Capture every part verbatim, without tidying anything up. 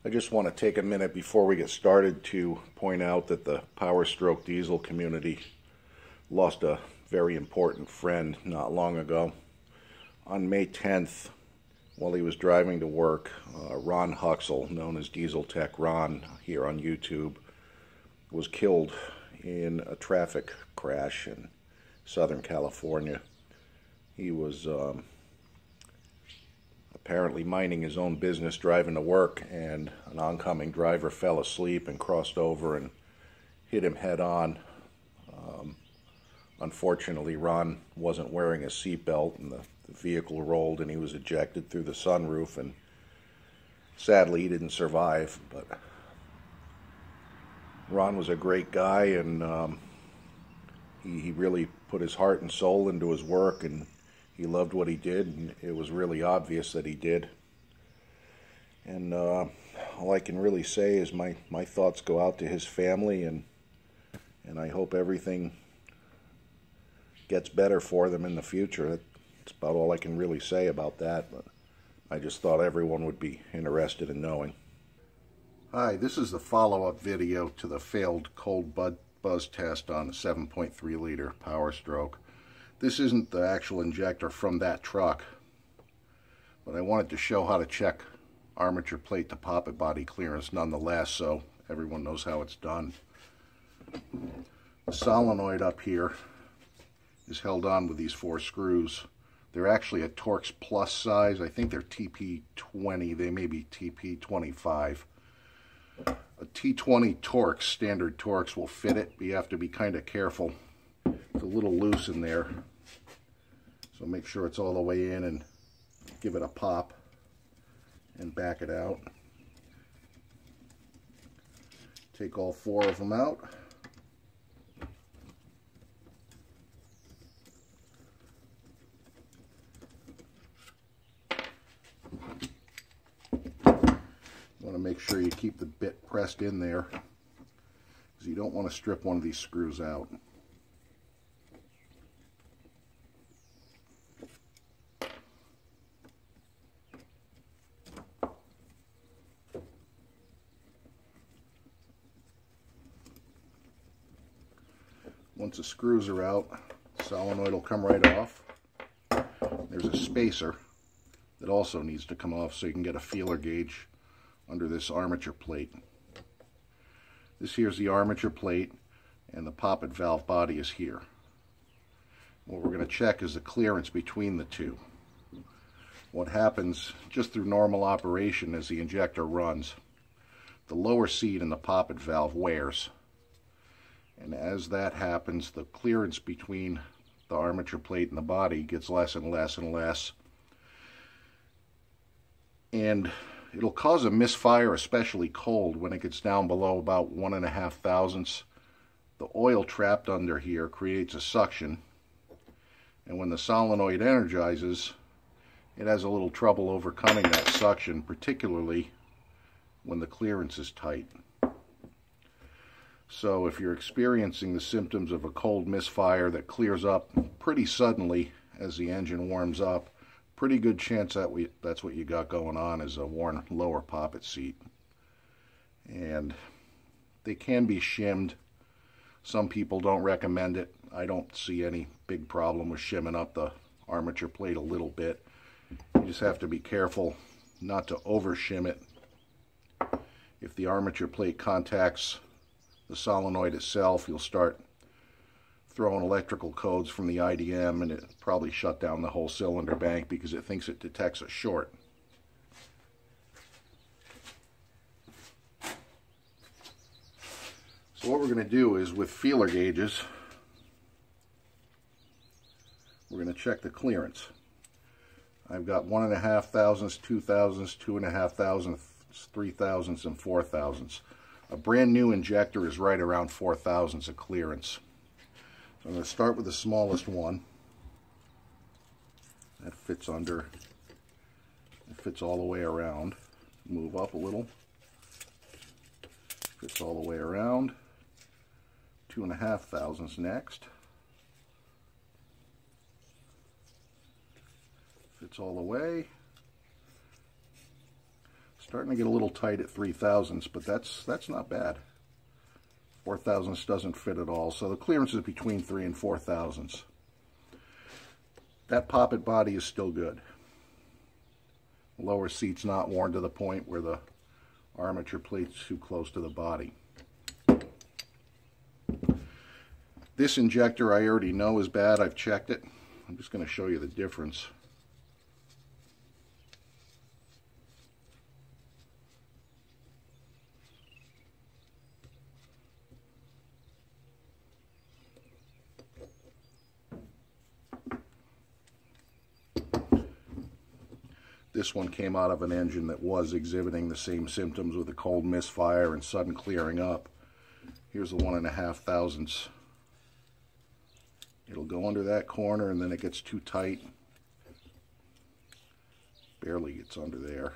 I just want to take a minute before we get started to point out that the Powerstroke diesel community lost a very important friend not long ago. On May tenth, while he was driving to work, uh, Ron Huxell, known as DieselTechRon here on YouTube, was killed in a traffic crash in Southern California. He was um, apparently minding his own business driving to work, and an oncoming driver fell asleep and crossed over and hit him head on. Um, unfortunately, Ron wasn't wearing a seatbelt, and the, the vehicle rolled and he was ejected through the sunroof, and sadly he didn't survive. But Ron was a great guy, and um, he, he really put his heart and soul into his work, and he loved what he did, and it was really obvious that he did. And uh, all I can really say is my, my thoughts go out to his family, and and I hope everything gets better for them in the future. That's about all I can really say about that, but I just thought everyone would be interested in knowing. Hi, this is the follow-up video to the failed cold buzz test on the seven point three liter Powerstroke. This isn't the actual injector from that truck, but I wanted to show how to check armature plate to poppet body clearance nonetheless, so everyone knows how it's done. The solenoid up here is held on with these four screws. They're actually a Torx Plus size. I think they're T P twenty. They may be T P twenty-five. A T twenty Torx, standard Torx, will fit it, but you have to be kind of careful. It's a little loose in there. So make sure it's all the way in and give it a pop and back it out. Take all four of them out. You want to make sure you keep the bit pressed in there, because you don't want to strip one of these screws out. Once the screws are out, the solenoid will come right off. There's a spacer that also needs to come off so you can get a feeler gauge under this armature plate. This here's the armature plate, and the poppet valve body is here. What we're going to check is the clearance between the two. What happens just through normal operation as the injector runs, the lower seat in the poppet valve wears. And as that happens, the clearance between the armature plate and the body gets less and less and less. And it'll cause a misfire, especially cold, when it gets down below about one and a half thousandths. The oil trapped under here creates a suction. And when the solenoid energizes, it has a little trouble overcoming that suction, particularly when the clearance is tight. So if you're experiencing the symptoms of a cold misfire that clears up pretty suddenly as the engine warms up, pretty good chance that we that's what you got going on, is a worn lower poppet seat. And they can be shimmed. Some people don't recommend it. I don't see any big problem with shimming up the armature plate a little bit. You just have to be careful not to over shim it. If the armature plate contacts the solenoid itself, you'll start throwing electrical codes from the I D M, and it probably shut down the whole cylinder bank because it thinks it detects a short. So what we're going to do is, with feeler gauges, we're going to check the clearance. I've got one and a half thousandths, two thousandths, two and a half thousandths, three thousandths, and four thousandths. A brand new injector is right around four thousandths of clearance. So I'm going to start with the smallest one. That fits under, it fits all the way around. Move up a little. Fits all the way around. Two and a half thousandths next. Fits all the way. Starting to get a little tight at three thousandths, but that's that's not bad. Four thousandths doesn't fit at all, so the clearance is between three and four thousandths. That poppet body is still good. The lower seat's not worn to the point where the armature plate's too close to the body. This injector I already know is bad. I've checked it. I'm just going to show you the difference. This one came out of an engine that was exhibiting the same symptoms with a cold misfire and sudden clearing up. Here's the one and a half thousandths. It'll go under that corner and then it gets too tight. Barely gets under there.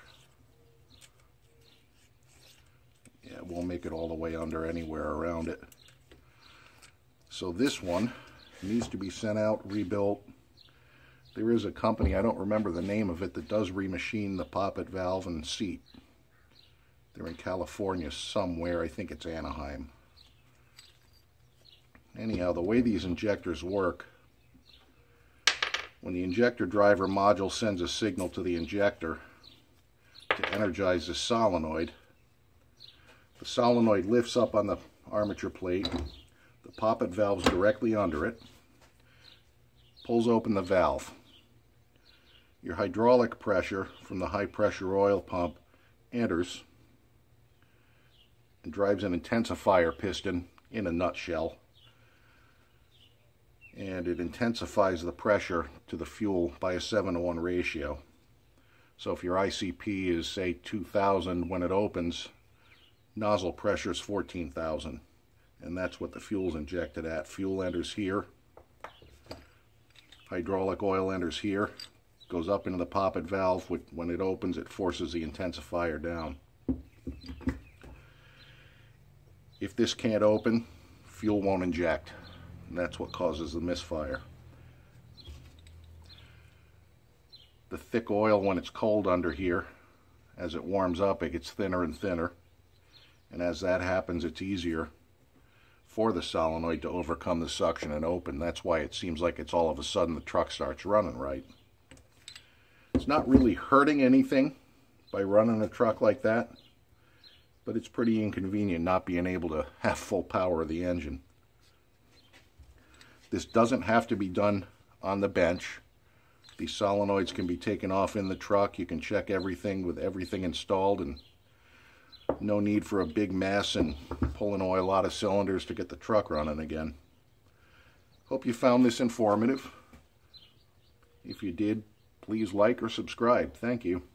Yeah, it won't make it all the way under anywhere around it. So this one needs to be sent out, rebuilt. There is a company, I don't remember the name of it, that does remachine the poppet valve and seat. They're in California somewhere. I think it's Anaheim. Anyhow, the way these injectors work, when the injector driver module sends a signal to the injector to energize the solenoid, the solenoid lifts up on the armature plate, the poppet valve's directly under it, pulls open the valve. Your hydraulic pressure from the high pressure oil pump enters and drives an intensifier piston in a nutshell, and it intensifies the pressure to the fuel by a seven to one ratio. So if your I C P is, say, two thousand when it opens, nozzle pressure is fourteen thousand, and that's what the fuel's injected at. Fuel enters here, hydraulic oil enters here, goes up into the poppet valve. When it opens, it forces the intensifier down. If this can't open, fuel won't inject, and that's what causes the misfire. The thick oil, when it's cold under here, as it warms up, it gets thinner and thinner, and as that happens, it's easier for the solenoid to overcome the suction and open. That's why it seems like it's all of a sudden the truck starts running right. It's not really hurting anything by running a truck like that, but it's pretty inconvenient not being able to have full power of the engine. This doesn't have to be done on the bench. These solenoids can be taken off in the truck. You can check everything with everything installed, and no need for a big mess and pulling oil out of cylinders to get the truck running again. Hope you found this informative. If you did, please like or subscribe. Thank you.